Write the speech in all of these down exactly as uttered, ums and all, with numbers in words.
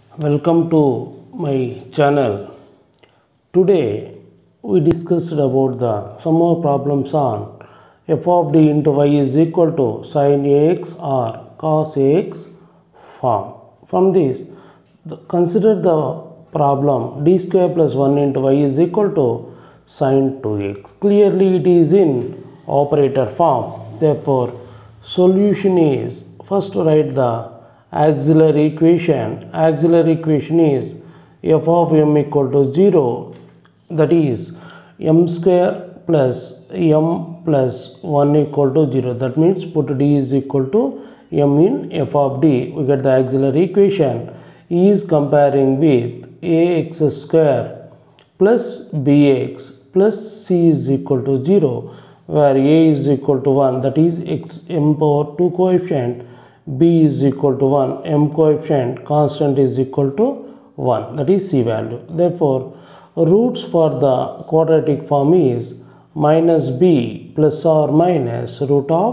Welcome to my channel. Today we discussed about the some more problems on f of d into y is equal to sin ax or cos ax form. From this, the, consider the problem d square plus one into y is equal to sin two x. Clearly it is in operator form. Therefore, solution is, first write the auxiliary equation. Auxiliary equation is f of m equal to zero, that is m square plus m plus one equal to zero. That means put d is equal to m in f of d. We get the auxiliary equation. E is comparing with ax square plus bx plus c is equal to zero, where a is equal to one, that is x m power two coefficient, b is equal to one, m coefficient constant is equal to one, that is c value. Therefore, roots for the quadratic form is minus b plus or minus root of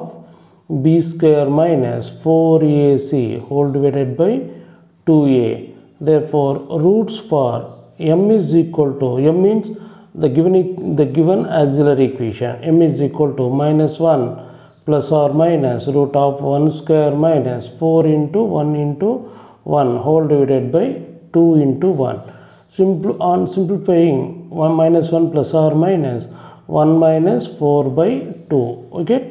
b square minus four a c whole divided by two a. Therefore, roots for m is equal to, m means the given the given auxiliary equation, m is equal to minus one plus or minus root of one square minus four into one into one whole divided by two into one. Simple, on simplifying, one minus one plus or minus one minus four by two, we get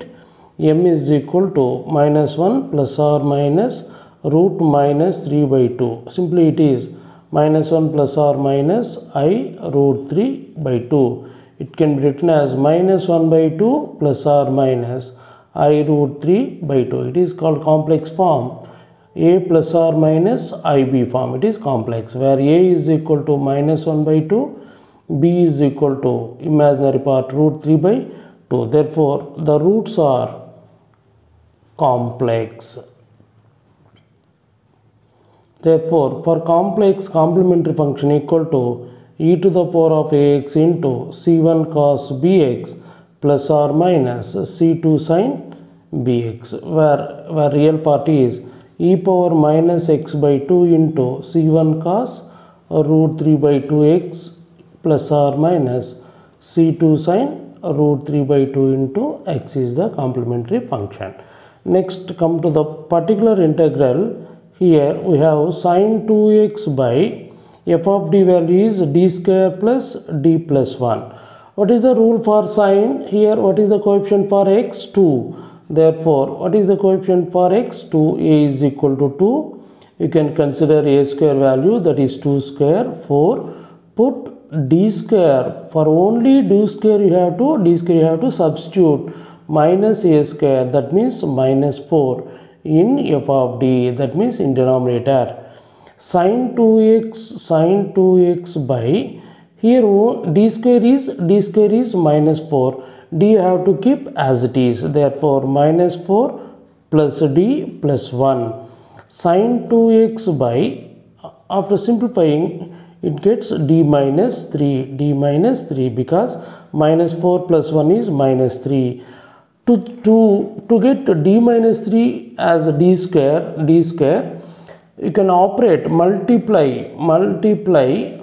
m is equal to minus one plus or minus root minus three by two. Simply it is minus one plus or minus I root three by two. It can be written as minus one by two plus or minus I root three by two. It is called complex form. A plus or minus I B form. It is complex, where A is equal to minus one by two, B is equal to imaginary part root three by two. Therefore, the roots are complex. Therefore, for complex complementary function equal to e to the power of ax into c one cos bx plus or minus c two sin bx, where, where real part is e power minus x by two into c one cos root three by two x plus or minus c two sin root three by two into x is the complementary function. Next, come to the particular integral. Here we have sin two x by f of d value is d square plus d plus one. What is the rule for sin? Here what is the coefficient for x? two. Therefore, what is the coefficient for x? two. A is equal to two. You can consider a square value, that is two square, four. Put d square, for only d square you have to, d square you have to substitute minus a square, that means minus four in f of d, that means in denominator. Sin two x, sin two x by, here d square is, d square is minus four. D you have to keep as it is. Therefore, minus four plus d plus one. Sin two x by, after simplifying, it gets d minus three, d minus three, because minus four plus one is minus three. To, to, to get d minus three as d square, d square, you can operate multiply, multiply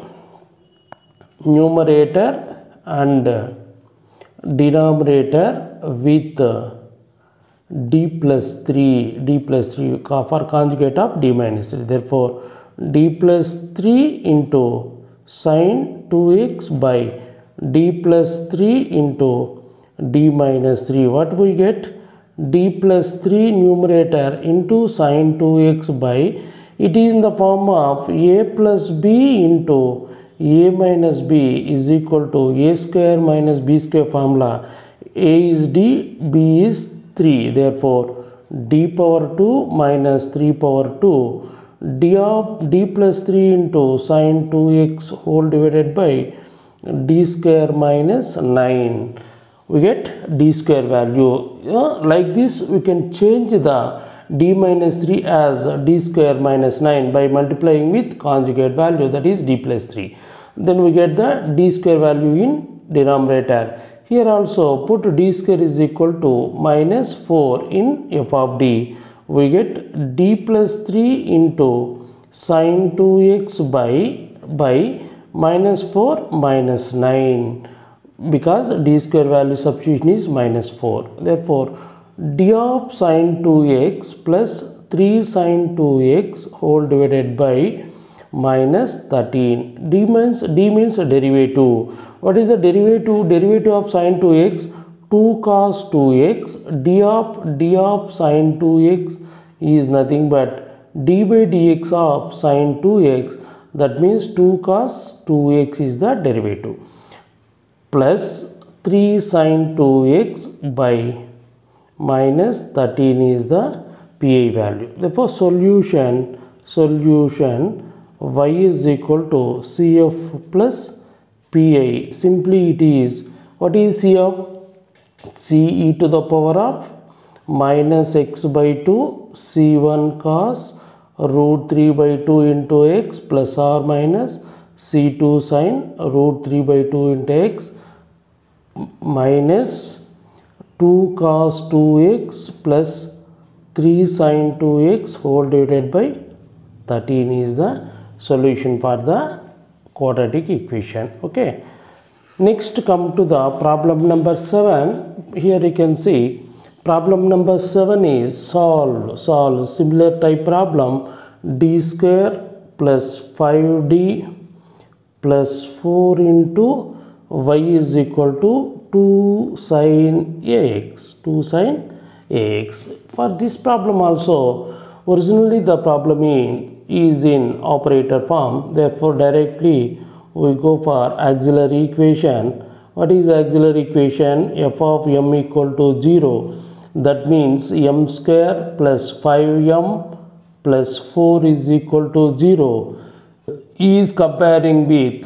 numerator and denominator with d plus three, d plus three for conjugate of d minus three. Therefore, d plus three into sin two x by d plus three into d minus three. What we get? D plus three numerator into sin two x by, it is in the form of a plus b into a minus b is equal to a square minus b square formula. A is d, b is three. Therefore, d power two minus three power two, d of d plus three into sin two x whole divided by d square minus nine. We get d square value. Yeah, like this we can change the d minus three as d square minus nine by multiplying with conjugate value, that is d plus three. Then we get the d square value in denominator. Here also put d square is equal to minus four in f of d. We get d plus three into sine two x by by minus four minus nine, because d square value substitution is minus four. Therefore d of sine two x plus three sine two x whole divided by minus thirteen. D means d means derivative. What is the derivative? Derivative of sine two x, two cos two x. d of d of sine two x is nothing but d by dx of sine two x, that means two cos two x is the derivative, plus three sine two x by minus thirteen is the pi value. Therefore solution solution y is equal to cf plus pi. Simply it is, what is cf? C e to the power of minus x by two c one cos root three by two into x plus or minus c two sine root three by two into x minus two cos two x plus three sine two x whole divided by thirteen is the solution for the quadratic equation. Okay. Next come to the problem number seven. Here you can see problem number seven is solve solve similar type problem. D square plus five d plus four into y is equal to two sine ax, two sine ax. For this problem also, originally the problem is in operator form, therefore directly we go for auxiliary equation. What is auxiliary equation? F of m equal to zero, that means m square plus five m plus four is equal to zero. E is comparing with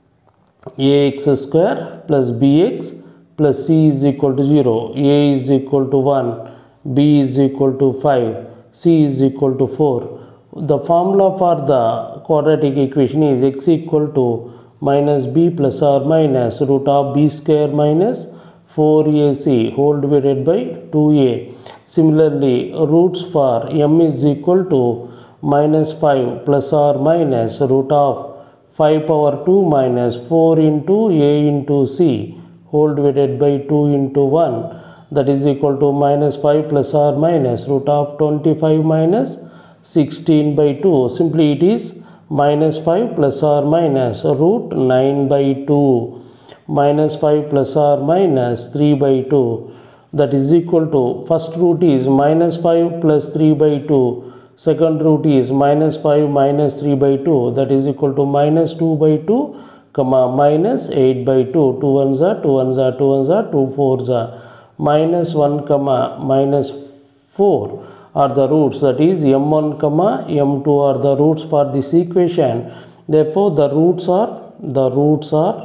ax square plus bx plus c is equal to zero. A is equal to one, b is equal to five, c is equal to four. The formula for the quadratic equation is x equal to minus b plus or minus root of b square minus four a c whole divided by two a. Similarly, roots for m is equal to minus five plus or minus root of five power two minus four into a into c whole divided by two into one, that is equal to minus five plus or minus root of twenty-five minus sixteen by two. Simply it is minus five plus or minus root nine by two minus five plus or minus three by two, that is equal to, first root is minus five plus three by two, second root is minus five minus three by two, that is equal to minus two by two comma minus eight by two. two ones are two ones are two ones are two fours are minus one comma minus four are the roots, that is m one comma m two are the roots for this equation. Therefore the roots are the roots are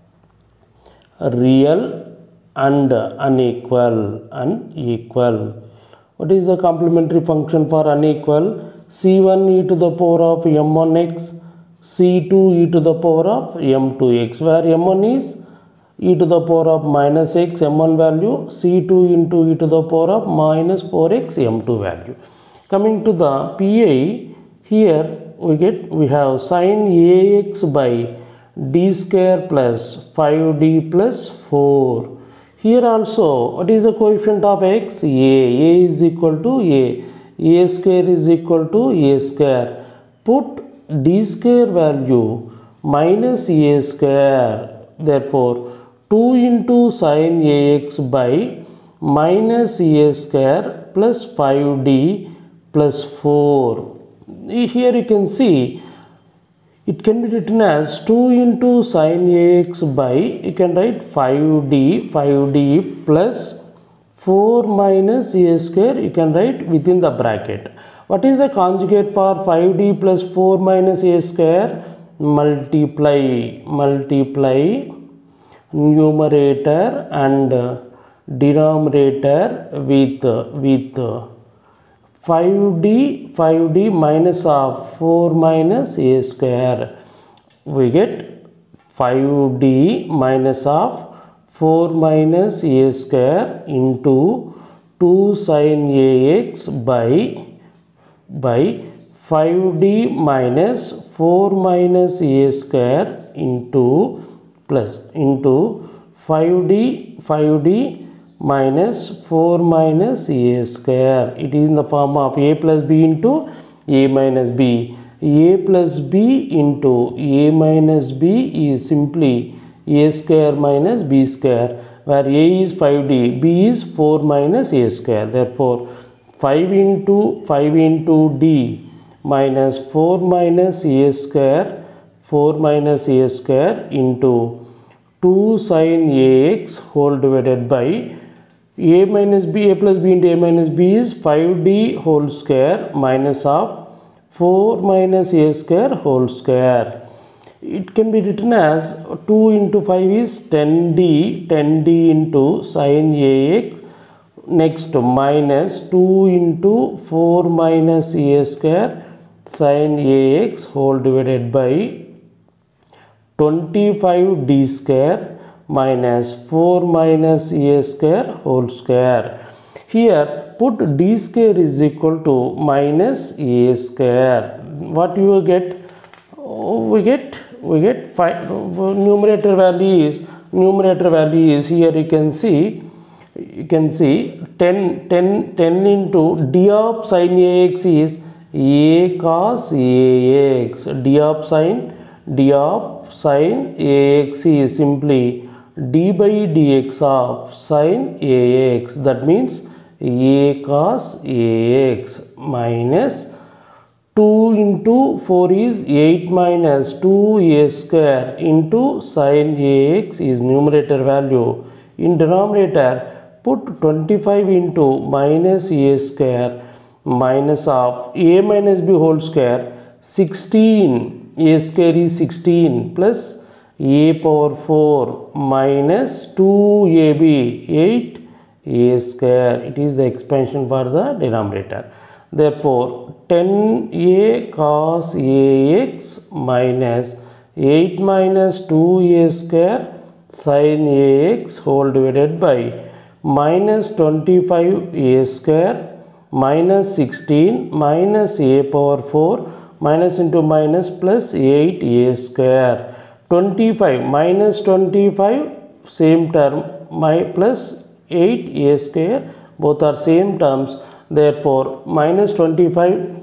real and unequal unequal. What is the complementary function for unequal? c one e to the power of m one x, c two e to the power of m two x, where m one is e to the power of minus x m one value, c two into e to the power of minus four x m two value. Coming to the pi, here we get we have sine ax by d square plus five d plus four. Here also, what is the coefficient of x? A. A is equal to a. A square is equal to a square. Put d square value minus a square. Therefore two into sine ax by minus a square plus five d plus four. Here you can see it can be written as two into sine ax by, you can write five d five d plus four minus a square, you can write within the bracket. What is the conjugate for five d plus four minus a square? Multiply multiply numerator and denominator with with five d five d minus of four minus a square. We get five d minus of four minus a square into two sine ax by by five d minus four minus a square into plus into five d five d minus four minus a square. It is in the form of a plus b into a minus b. A plus b into a minus b is simply a square minus b square, where a is five d, b is four minus a square. Therefore, five into five into d minus four minus a square, four minus a square into two sin ax whole divided by a minus b, a plus b into a minus b is five d whole square minus of four minus a square whole square. It can be written as two into five is ten d, ten d into sin ax, next minus two into four minus a square sin ax whole divided by twenty-five d square minus four minus a square whole square. Here put d square is equal to minus a square. What you get? We get we get five, numerator value is numerator value is here. You can see you can see ten, ten, ten into d of sin ax is a cos ax. D of sin d of sin ax is simply d by dx of sin ax. That means a cos ax minus two into four is eight minus two a square into sin ax is numerator value. In denominator put twenty-five into minus a square minus of a minus b whole square sixteen. A square is sixteen plus a power four minus two a b eight a square. It is the expansion for the denominator. Therefore, ten a cos ax minus eight minus two a square sin ax whole divided by minus twenty-five a square minus sixteen minus a power four minus into minus plus eight a square. twenty-five minus twenty-five same term, my plus eight a square, both are same terms. Therefore, minus twenty-five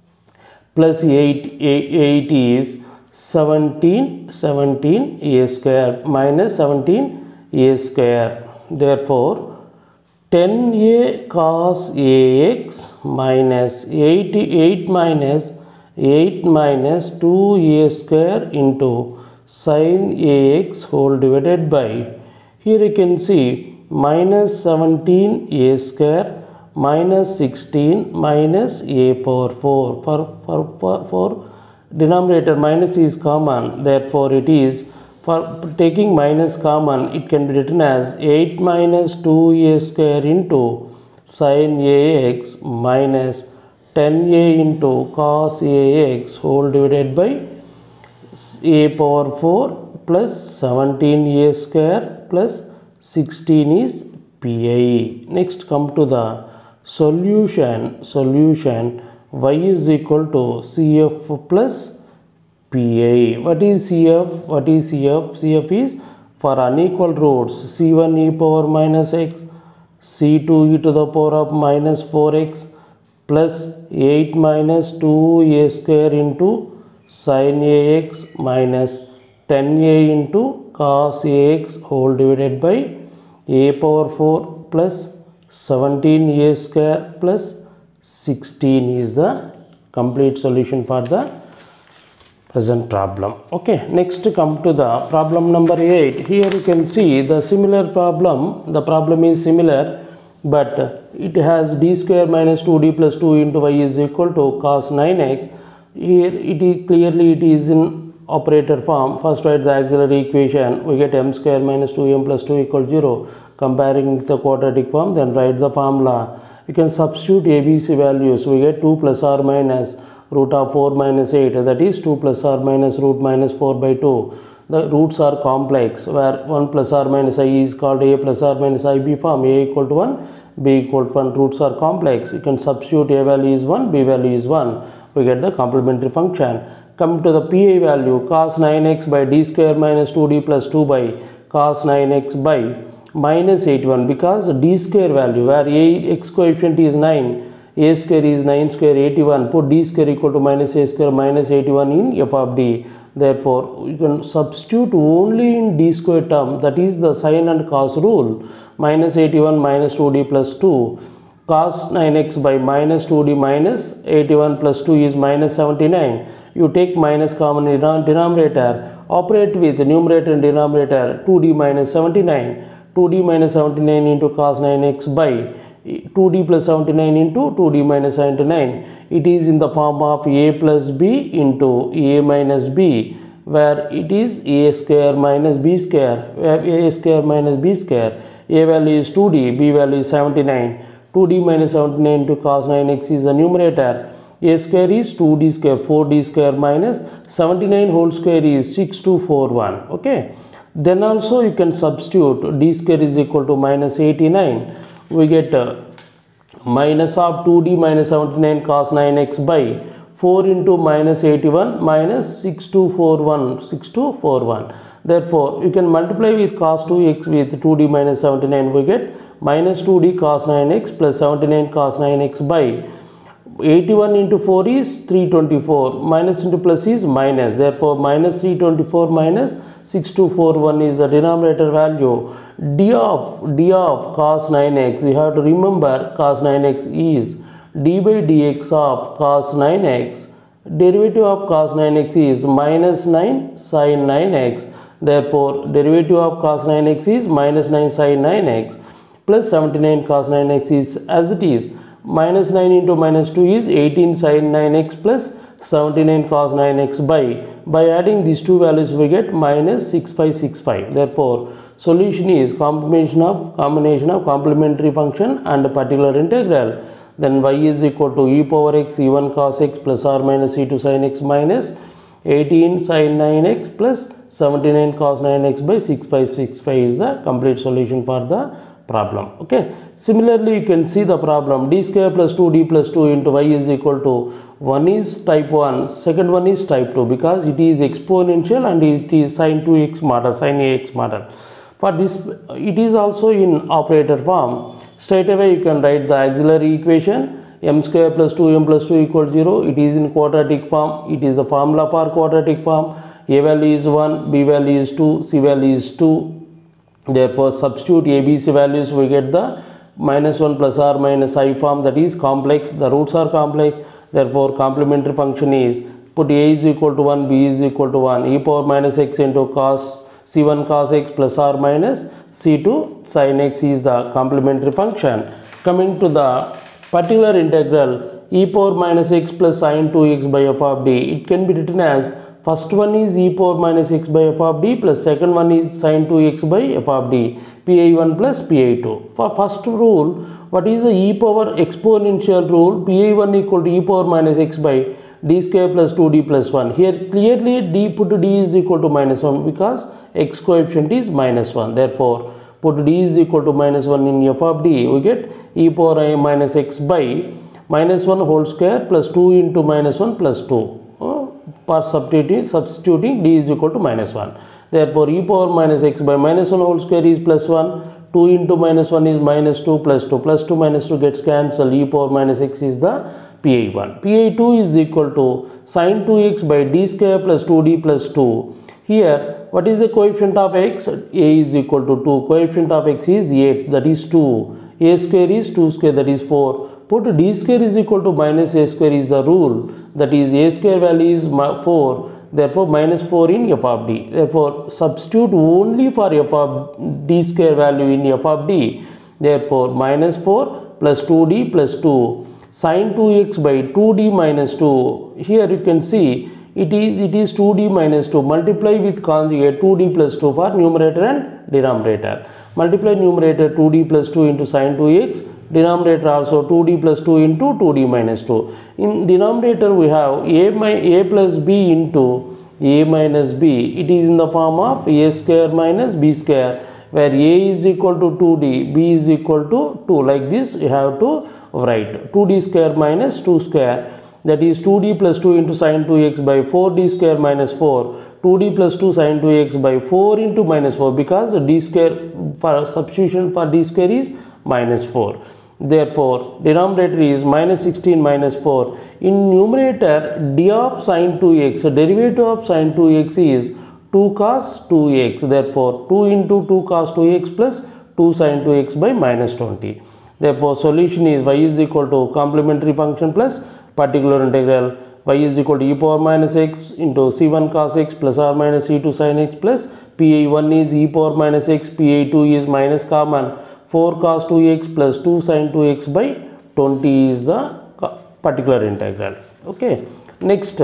plus eight, eight is seventeen, seventeen a square minus seventeen a square. Therefore, ten a cos ax minus eight, eight minus eight minus two a square into sin ax whole divided by, here you can see minus seventeen a square minus sixteen minus a power four. For, for, for, for denominator minus is common, therefore it is, for taking minus common, it can be written as eight minus two a square into sin ax minus ten a into cos ax whole divided by a power four plus seventeen a square plus sixteen is pi. Next, come to the solution. Solution y is equal to cf plus pi. What is cf? What is cf? Cf is for unequal roots c one e power minus x, c two e to the power of minus four x plus eight minus two a square into sin ax minus ten a into cos ax whole divided by a power four plus seventeen a square plus sixteen is the complete solution for the present problem. Okay, next come to the problem number eight. Here you can see the similar problem. The problem is similar, but it has d square minus two d plus two into y is equal to cos nine x. Here it is clearly it is in operator form. First write the auxiliary equation. We get m square minus two m plus two equals zero. Comparing the quadratic form, then write the formula. You can substitute A B C values. We get two plus or minus root of four minus eight, that is two plus or minus root minus four by two. The roots are complex, where one plus or minus I is called A plus or minus I B form. A equal to one, B equal to one. Roots are complex. You can substitute A value is one, B value is one. we get the complementary function. Coming to the pi value, cos nine x by d square minus two d plus two by cos nine x by minus eighty-one, because d square value where a x coefficient is nine, a square is nine square eighty-one, put d square equal to minus a square minus eighty-one in f of d. Therefore, you can substitute only in d square term, that is the sin and cos rule. Minus eighty-one minus two d plus two, cos nine x by minus two d minus eighty-one plus two is minus seventy-nine. You take minus common in denominator, operate with numerator and denominator, two d minus seventy-nine. two d minus seventy-nine into cos nine x by two d plus seventy-nine into two d minus seventy-nine. It is in the form of a plus b into a minus b, where it is a square minus b square, where a square minus b square. A value is two d, b value is seventy-nine. two d minus seventy-nine into cos nine x is the numerator. A square is two d square, four d square minus seventy-nine whole square is six two four one. Okay. Then also you can substitute d square is equal to minus eighty-nine. We get uh, minus of two d minus seventy-nine cos nine x by four into minus eighty-one minus six two four one, six two four one. Therefore, you can multiply with cos two x with two d minus seventy-nine, we get minus two d cos nine x plus seventy-nine cos nine x by eighty-one into four is three hundred twenty-four, minus into plus is minus. Therefore, minus three hundred twenty-four minus six two four one is the denominator value. D of d of cos nine x, you have to remember cos nine x is d by dx of cos nine x. Derivative of cos nine x is minus nine sin nine x. Therefore, derivative of cos nine x is minus nine sin nine x plus seventy-nine cos nine x is as it is. Minus nine into minus two is eighteen sin nine x plus seventy-nine cos nine x by, by adding these two values we get minus six five six five. Therefore, solution is combination of combination of complementary function and particular integral. Then y is equal to e power x e one cos x plus or minus e two sin x minus eighteen sin nine x plus seventy-nine cos nine x by six five six five is the complete solution for the problem. Okay. Similarly, you can see the problem d square plus two d plus two into y is equal to one is type one, second one is type two, because it is exponential and it is sin two x model, sin ax model. For this, it is also in operator form. Straight away you can write the auxiliary equation m square plus two m plus two equals zero. It is in quadratic form. It is the formula for quadratic form. A value is one, b value is two, c value is two. Therefore, substitute a, b, c values, we get the minus one plus or minus I form, that is complex. The roots are complex. Therefore, complementary function is put a is equal to one, b is equal to one, e power minus x into cos c one cos x plus or minus c two sin x is the complementary function. Coming to the particular integral, e power minus x plus sin two x by f of d, it can be written as first one is e power minus x by f of d plus second one is sin two x by f of d, p i one plus p i two. For first rule, what is the e power exponential rule? P i one equal to e power minus x by d square plus two d plus one. Here clearly d put d is equal to minus one because x coefficient is minus one. Therefore, put d is equal to minus one in f of d, we get e power I minus x by minus one whole square plus two into minus one plus two. Uh, for substituting, substituting d is equal to minus one. Therefore, e power minus x by minus one whole square is plus one. two into minus one is minus two plus two. Plus two minus two gets cancelled. E power minus x is the p i one. p i two is equal to sin two x by d square plus two d plus two. Here, what is the coefficient of x? A is equal to two. Coefficient of x is eight, that is two. A square is two square, that is four. Put d square is equal to minus a square is the rule. That is a square value is four. Therefore, minus four in f of d. Therefore, substitute only for f of d square value in f of d. Therefore, minus four plus two d plus two. Sin two x by two d minus two. Here you can see it is it is two d minus two. Multiply with conjugate two d plus two for numerator and denominator. Multiply numerator two d plus two into sin two x. Denominator also two d plus two into two d minus two. In denominator we have a, a plus b into a minus b. It is in the form of a square minus b square, where a is equal to two d, b is equal to two. Like this you have to write two d square minus two square. that is two d plus two into sin two x by four d square minus four, two d plus two sin two x by four into minus four, because d square for substitution for d square is minus four. Therefore, denominator is minus sixteen minus four. In numerator, d of sin two x, derivative of sin two x is two cos two x. Therefore, two into two cos two x plus two sin two x by minus twenty. Therefore, solution is y is equal to complementary function plus particular integral y is equal to e power minus x into c one cos x plus or minus c two sin x plus p I one is e power minus x, p I two is minus common four cos two x plus two sin two x by twenty is the particular integral. Okay. Next,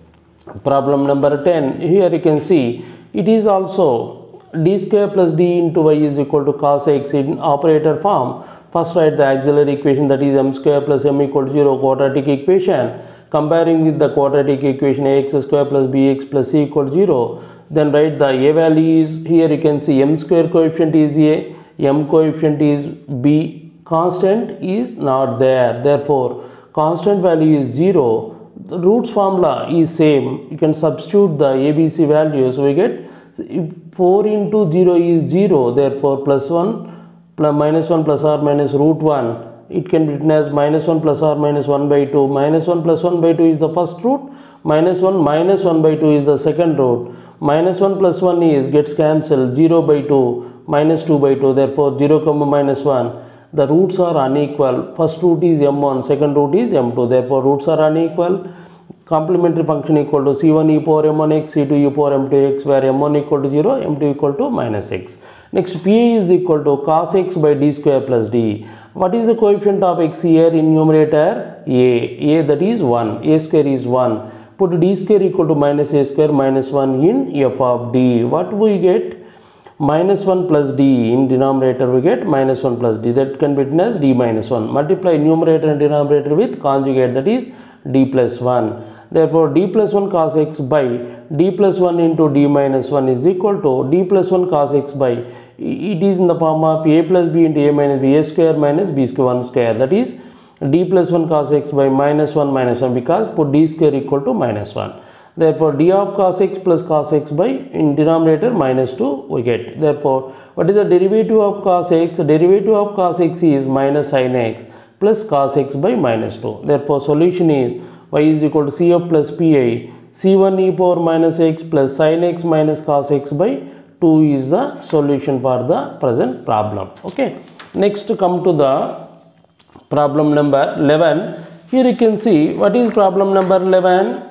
problem number ten. Here you can see it is also d square plus d into y is equal to cos x in operator form. First write the auxiliary equation, that is m square plus m equal to zero, quadratic equation. Comparing with the quadratic equation ax square plus bx plus c equal to zero. Then write the a value is, here you can see m square coefficient is a, m coefficient is b, constant is not there. Therefore, constant value is zero. The roots formula is same. You can substitute the A B C values. We get if four into zero is zero. Therefore, plus one plus minus one plus or minus root one. It can be written as minus one plus or minus one by two. Minus one plus one by two is the first root. Minus one minus one by two is the second root. Minus one plus one is gets cancelled. zero by two minus two by two. Therefore, zero comma minus one. The roots are unequal. First root is m one, second root is m two. Therefore, roots are unequal. Complementary function equal to c one e power m one x, c two e power m two x, where m one equal to zero, m two equal to minus x. Next, p is equal to cos x by d square plus d. What is the coefficient of x here in numerator? A. A, that is one. A square is one. Put d square equal to minus a square minus one in f of d. What we get? Minus one plus d. In denominator we get minus one plus d. That can be written as d minus one. Multiply numerator and denominator with conjugate, that is d plus one. Therefore, d plus one cos x by d plus one into d minus one is equal to d plus one cos x by, it is in the form of a plus b into a minus b, a square minus b square one square, that is d plus one cos x by minus one minus one, because put d square equal to minus one. Therefore, d of cos x plus cos x by, in denominator minus two we get. Therefore, what is the derivative of cos x? Derivative of cos x is minus sin x plus cos x by minus two. Therefore, solution is y is equal to cf plus pi, c one e power minus x plus sin x minus cos x by two is the solution for the present problem. Okay. Next, come to the problem number eleven. Here you can see what is problem number eleven.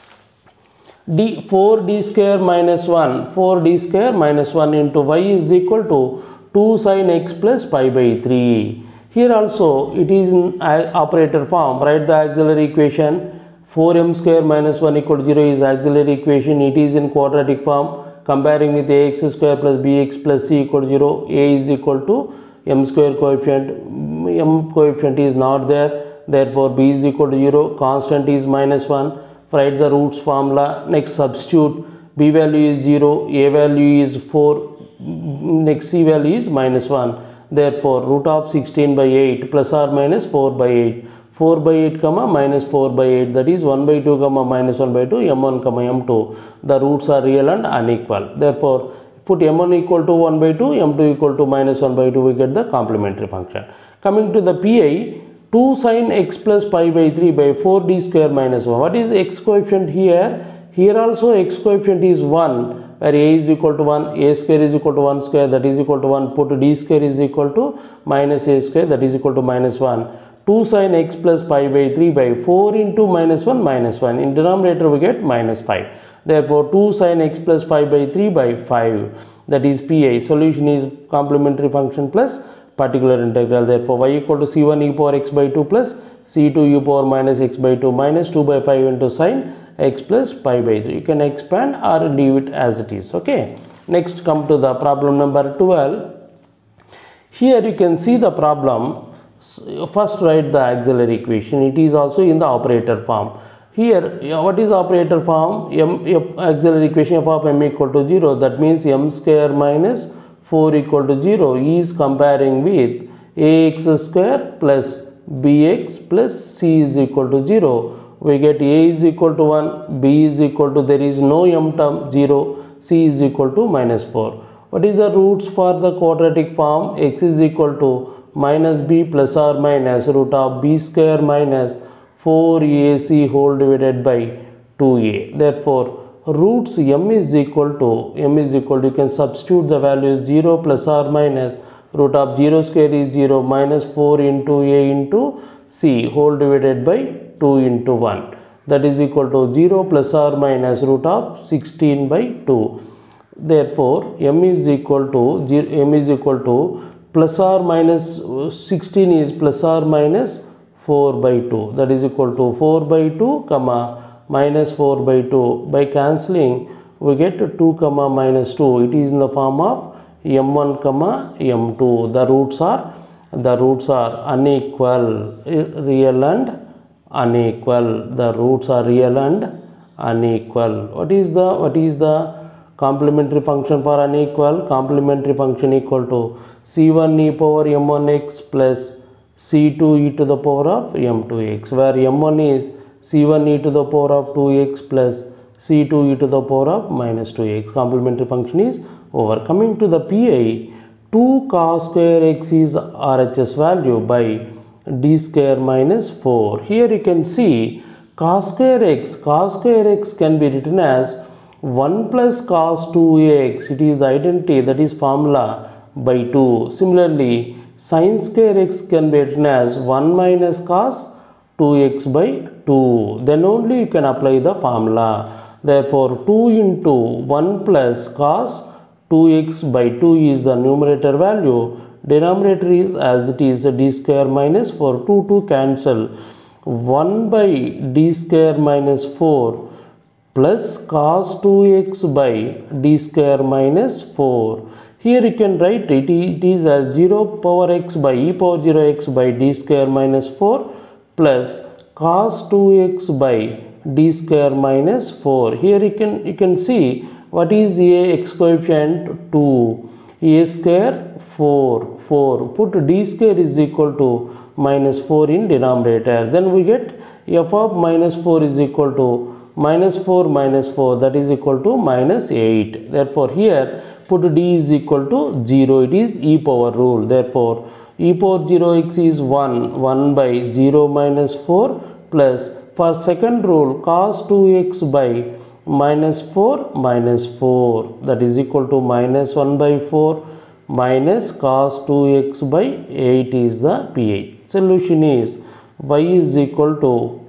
D four d square minus one, four d square minus one into y is equal to two sin x plus pi by three. Here also it is in operator form. Write the auxiliary equation. four m square minus one equal to zero is auxiliary equation. It is in quadratic form. Comparing with ax square plus bx plus c equal to zero. A is equal to m square coefficient. M coefficient is not there. Therefore, b is equal to zero. Constant is minus one. Write the roots formula. Next, substitute. B value is zero. A value is four. Next, c value is minus one. Therefore, root of sixteen by eight plus or minus four by eight. four by eight comma minus four by eight, that is one by two comma minus one by two, m one comma m two. The roots are real and unequal. Therefore, put m one equal to one by two, m two equal to minus one by two, we get the complementary function. Coming to the pi, two sin x plus pi by three by four d square minus one. What is x coefficient here? Here also x coefficient is one, where a is equal to one, a square is equal to one square, that is equal to one. Put d square is equal to minus a square, that is equal to minus one. two sin x plus pi by three by four into minus one minus one. In denominator we get minus five. Therefore, two sin x plus pi by three by five, that is pi. Solution is complementary function plus particular integral. Therefore, y equal to c one e power x by two plus c two e power minus x by two minus two by five into sin x plus pi by three. You can expand or leave it as it is. Okay. Next, come to the problem number twelve. Here you can see the problem. First, write the auxiliary equation. It is also in the operator form. Here, what is operator form? M, F, auxiliary equation f of m equal to zero. That means m square minus four equal to zero is comparing with ax square plus bx plus c is equal to zero. we get a is equal to one, b is equal to, there is no m term, zero, c is equal to minus four. What is the roots for the quadratic form? X is equal to minus b plus or minus root of b square minus four a c whole divided by two a. Therefore, roots m is equal to, m is equal to, you can substitute the values zero plus or minus root of zero square is zero minus four into a into c whole divided by two into one. That is equal to zero plus or minus root of sixteen by two. Therefore, m is equal to, m is equal to plus or minus sixteen is plus or minus four by two. That is equal to four by two comma minus four by two. By cancelling, we get two comma minus two. It is in the form of m one comma m two. The roots are the roots are unequal, real and unequal. The roots are real and unequal. What is the what is the complementary function for unequal? Complementary function equal to c one e power m one x plus c two e to the power of m two x, where m one is c one e to the power of two x plus c two e to the power of minus two x. Complementary function is over. Coming to the P I, two cos square x is R H S value by d square minus four. Here you can see cos square x, cos square x can be written as one plus cos two x. It is the identity, that is formula, by two. Similarly, sin square x can be written as one minus cos two x by two. Then only you can apply the formula. Therefore, two into one plus cos two x by two is the numerator value. Denominator is as it is d square minus four. two to cancel. one by d square minus four plus cos two x by d square minus four. Here you can write it, it is as zero power x by e power zero x by d square minus four plus cos two x by d square minus four. Here you can you can see what is a x coefficient two, a square four, four. Put d square is equal to minus four in denominator. Then we get f of minus four is equal to minus four minus four, that is equal to minus eight. Therefore, here put d is equal to zero. It is e power rule. Therefore, e power zero x is one, one by zero minus four plus, for second rule, cos two x by minus four minus four, that is equal to minus one by four minus cos two x by eight is the P I. Solution is y is equal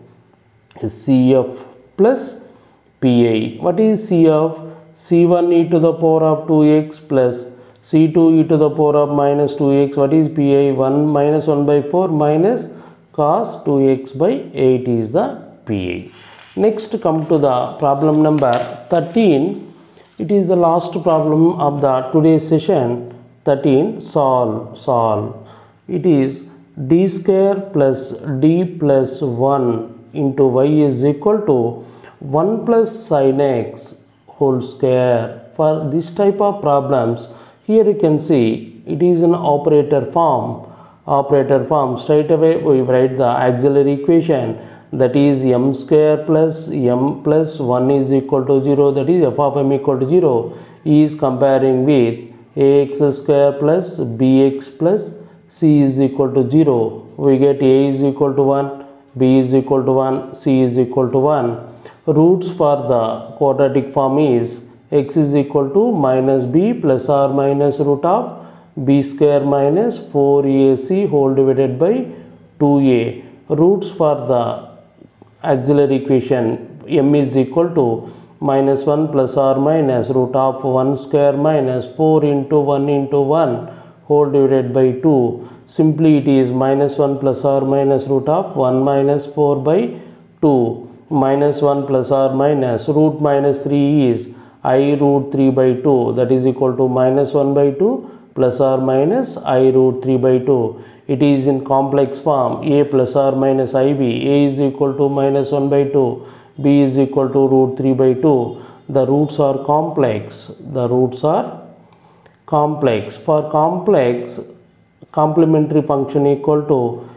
to C F plus P I. What is C F? c one e to the power of two x plus c two e to the power of minus two x. What is P I? one minus one by four minus cos two x by eight is the P I. Next, come to the problem number thirteen. It is the last problem of the today's session. thirteen. Solve. Solve. It is d square plus d plus one into y is equal to one plus sin x whole square. For this type of problems, here you can see it is an operator form. Operator form, straight away we write the auxiliary equation, that is m square plus m plus one is equal to zero, that is f of m equal to zero, is comparing with ax square plus bx plus c is equal to zero. We get a is equal to one, b is equal to one, c is equal to one. Roots for the quadratic form is x is equal to minus b plus or minus root of b square minus four a c whole divided by two a. Roots for the auxiliary equation, m is equal to minus one plus or minus root of one square minus four into one into one whole divided by two. Simply it is minus one plus or minus root of one minus four by two. Minus one plus or minus root minus three is I root three by two, that is equal to minus one by two plus or minus I root three by two. It is in complex form, a plus or minus ib. A is equal to minus one by two, b is equal to root three by two. The roots are complex. The roots are complex. For complex, complementary function equal to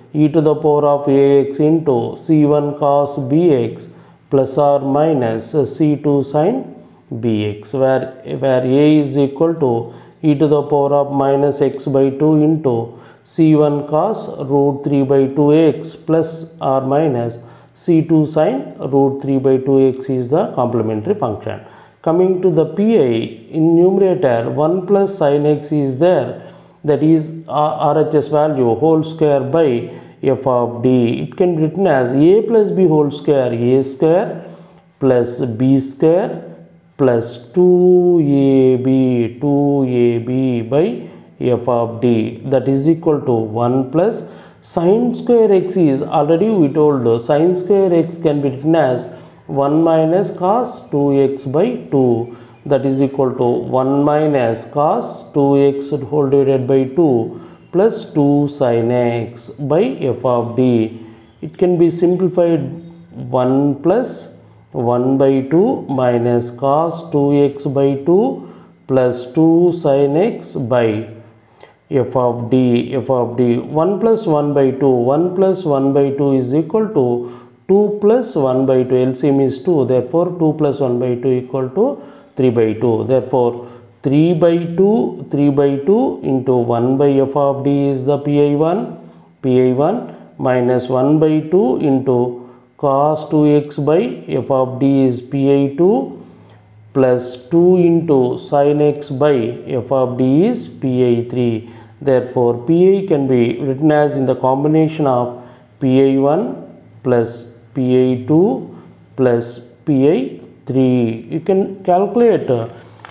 e to the power of ax into c one cos bx plus or minus c two sin bx, where, where a is equal to e to the power of minus x by two into c one cos root three by two x plus or minus c two sin root three by two x is the complementary function. Coming to the pi, in numerator one plus sin x is there, that is R H S value whole square by f of d. It can be written as a plus b whole square, a square plus b square plus two a b, two a b by f of d, that is equal to one plus sin square x is, already we told sin square x can be written as one minus cos two x by two, that is equal to one minus cos two x whole divided by two plus two sin x by f of d. It can be simplified one plus one by two minus cos two x by two plus two sin x by f of d, f of d. one plus one by two, one plus one by two is equal to two plus one by two, L C M is two, therefore two plus one by two equal to three by two, therefore three by two, three by two into one by f of d is the pi one, pi one minus one by two into cos two x by f of d is pi two plus two into sin x by f of d is pi three. Therefore, pi can be written as in the combination of pi one plus pi two plus pi three. You can calculate uh,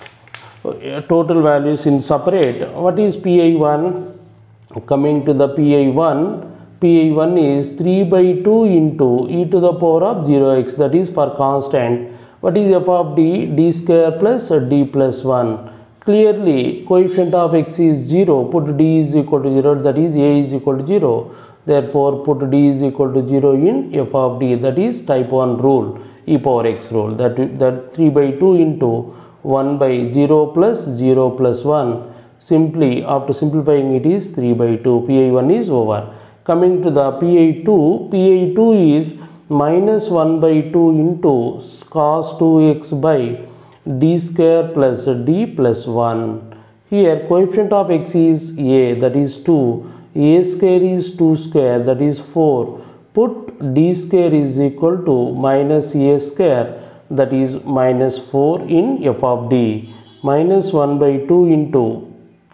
total values in separate. What is pi one? Coming to the pi one, pi one is three by two into e to the power of zero x, that is for constant. What is f of d? D square plus d plus one. Clearly, coefficient of x is zero, put d is equal to zero, that is a is equal to zero. Therefore, put d is equal to zero in f of d, that is type one rule, e power x rule, that, that three by two into one by zero plus zero plus one. Simply, after simplifying it is three by two, pi one is over. Coming to the pi two, pi two is minus one by two into cos two x by d square plus d plus one. Here coefficient of x is a, that is two, a square is two square, that is four. Put d square is equal to minus a square, that is minus four in f of d, minus one by two into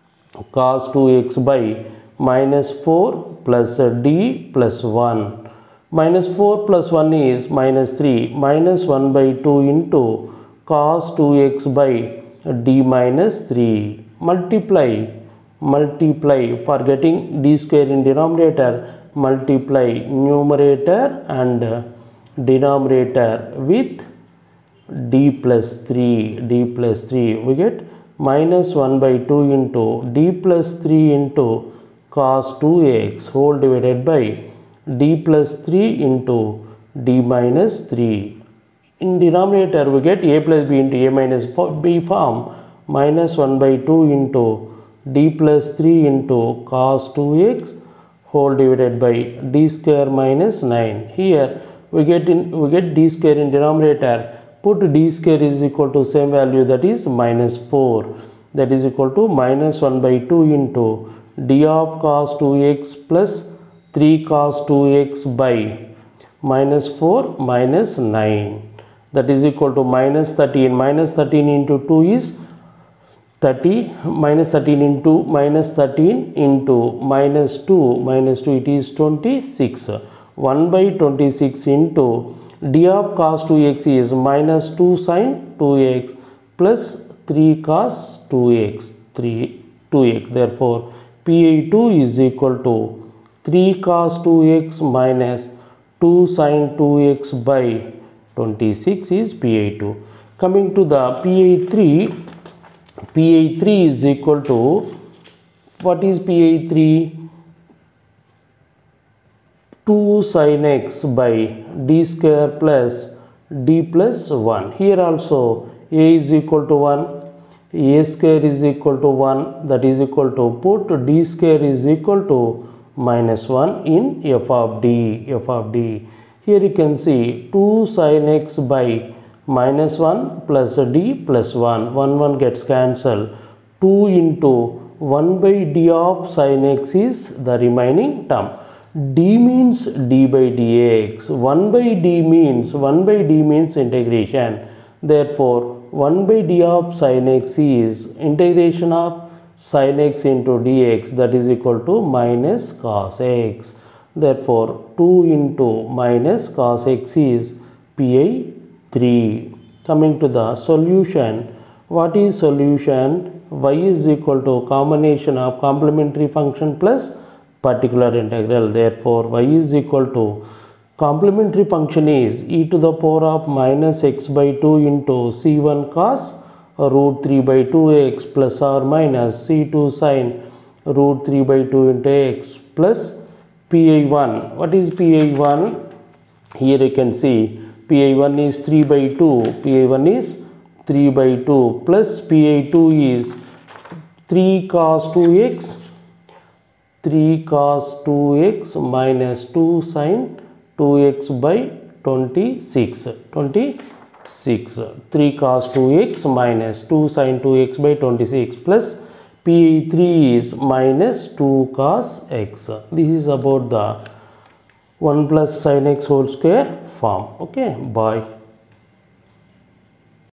cos two x by minus four plus d plus one. Minus four plus one is minus three, minus one by two into cos two x by d minus three. Multiply, multiply, for getting d square in denominator, multiply numerator and denominator with d plus three, d plus three. We get minus one by two into d plus three into cos two x whole divided by d plus three into d minus three. In denominator, we get a plus b into a minus b form, minus one by two into d plus three into cos two x whole divided by d square minus nine. Here we get in we get d square in denominator. Put d square is equal to same value, that is minus four, that is equal to minus one by two into d of cos two x plus three cos two x by minus four minus nine, that is equal to minus thirteen. Minus thirteen into two is thirty, minus thirteen into minus thirteen into minus two, minus two, it is twenty-six. one by twenty-six into d of cos two x is minus two sin two x plus three cos two x, three, two x. Therefore, pi two is equal to three cos two x minus two sin two x by twenty-six is pi two. Coming to the pi three, pi three is equal to, what is pi three? two sin x by d square plus d plus one. Here also a is equal to one, a square is equal to one, that is equal to, put d square is equal to minus one in f of d, f of d. Here you can see two sin x by minus one plus d plus one, one, one gets cancelled. two into one by d of sin x is the remaining term. D means d by dx, one by d means, one by d means integration. Therefore, one by d of sin x is integration of sin x into dx, that is equal to minus cos x. Therefore, two into minus cos x is pi three. Coming to the solution, what is solution? Y is equal to combination of complementary function plus particular integral. Therefore, y is equal to complementary function is e to the power of minus x by two into c one cos root three by two x plus or minus c two sin root three by two into x plus pi one. What is pi one? Here you can see pi one is three by two, pi one is three by two plus pi two is three cos two x, three cos two x minus two sin two x by twenty-six, twenty-six, three cos two x minus two sin two x by twenty-six plus pi three is minus two cos x. This is about the one plus sin x whole square form. Okay, bye.